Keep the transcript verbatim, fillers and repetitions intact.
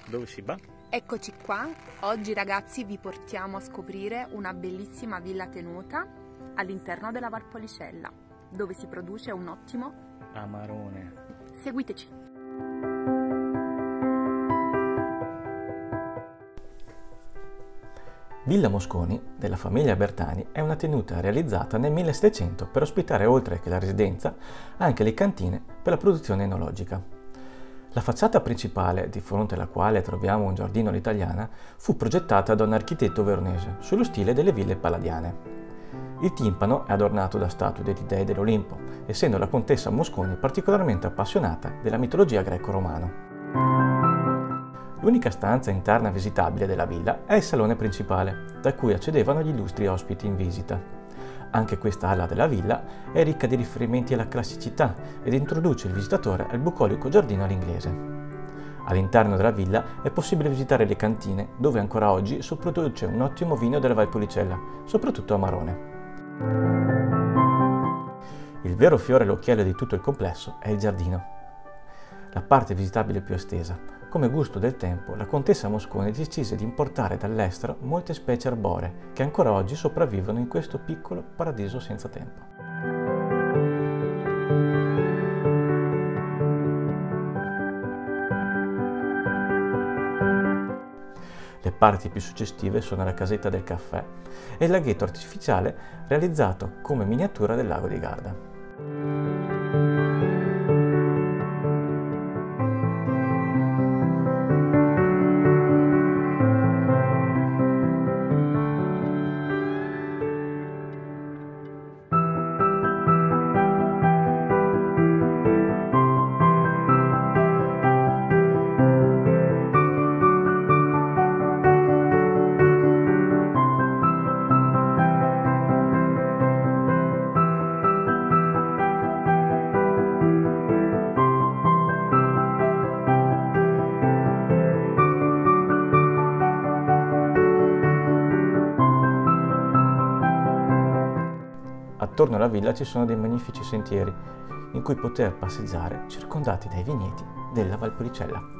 Dove si va? Eccoci qua, oggi ragazzi vi portiamo a scoprire una bellissima villa tenuta all'interno della Valpolicella, dove si produce un ottimo Amarone. Seguiteci! Villa Mosconi, della famiglia Bertani, è una tenuta realizzata nel millesettecento per ospitare, oltre che la residenza, anche le cantine per la produzione enologica. La facciata principale, di fronte alla quale troviamo un giardino all'italiana, fu progettata da un architetto veronese, sullo stile delle ville palladiane. Il timpano è adornato da statue degli dei dell'Olimpo, essendo la contessa Mosconi particolarmente appassionata della mitologia greco-romana. L'unica stanza interna visitabile della villa è il salone principale, da cui accedevano gli illustri ospiti in visita. Anche questa ala della villa è ricca di riferimenti alla classicità ed introduce il visitatore al bucolico giardino all'inglese. All'interno della villa è possibile visitare le cantine, dove ancora oggi si produce un ottimo vino della Valpolicella, soprattutto Amarone. Il vero fiore all'occhiello di tutto il complesso è il giardino, la parte visitabile più estesa. Come gusto del tempo, la contessa Mosconi decise di importare dall'estero molte specie arboree che ancora oggi sopravvivono in questo piccolo paradiso senza tempo. Le parti più suggestive sono la casetta del caffè e il laghetto artificiale realizzato come miniatura del lago di Garda. Attorno alla villa ci sono dei magnifici sentieri in cui poter passeggiare circondati dai vigneti della Valpolicella.